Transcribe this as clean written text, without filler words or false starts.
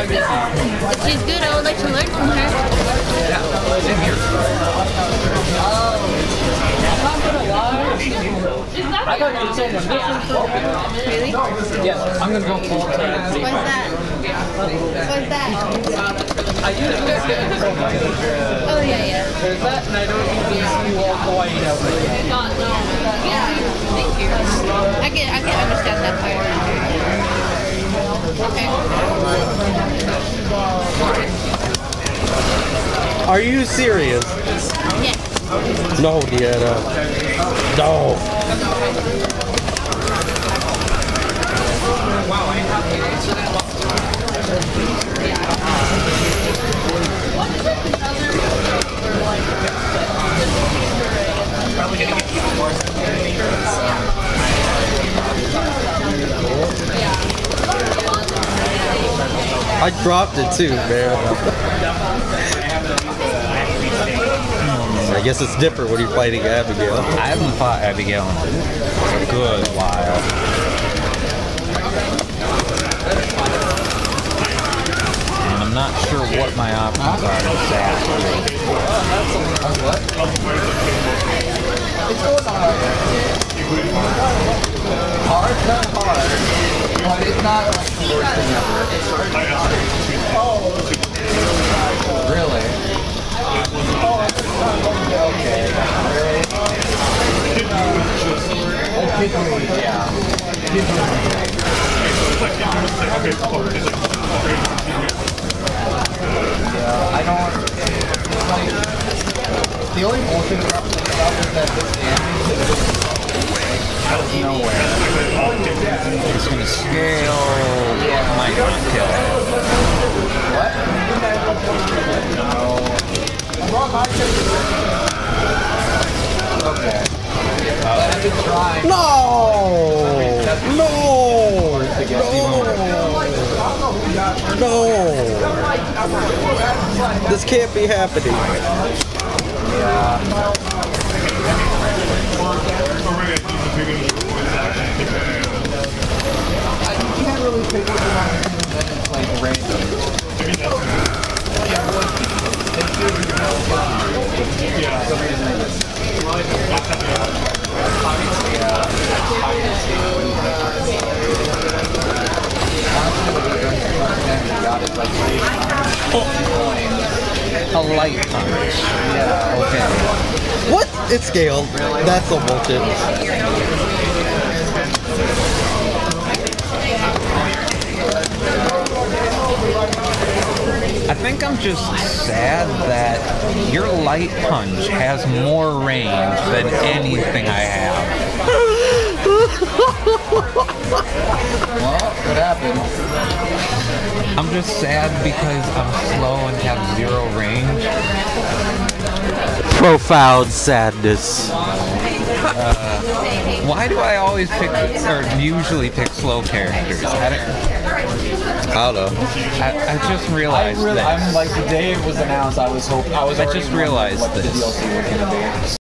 She's good. I would like to learn from her. Same here. I thought you were saying that. Really? Yes, I'm gonna go full What's that? What's that? I use this. Oh, yeah. There's that, and I don't use DC Wall Hawaii ever. Yeah. Thank you. I can understand that part. Okay. Are you serious? Yes. No, Deanna. No. Probably gonna get even more. I dropped it too, man. I guess it's different when you're fighting Abigail. I haven't fought Abigail in a good while. And I'm not sure what my options are exactly. It's going on. Hard, not hard. But it's not like the worst thing ever. Really? Okay. Really? Yeah. Yeah, I don't. Like, the only bullshit about this is that this damage is just out of nowhere. It's gonna scale, might not kill. What? Okay. Let him try. No! No! No! This can't be happening. Yeah. You can't really pick what you want to do and it's like random. A light punch. Yeah. Okay. What? It's scaled. That's some bullshit. I think I'm just sad that your light punch has more range than anything I have. Well, what happened? I'm just sad because I'm slow and have zero range. Profound sadness. Why do I always pick, or usually pick slow characters? I don't know. I just realized that. I'm like the day it was announced, I was hoping. I just realized what the this. DLC was gonna be.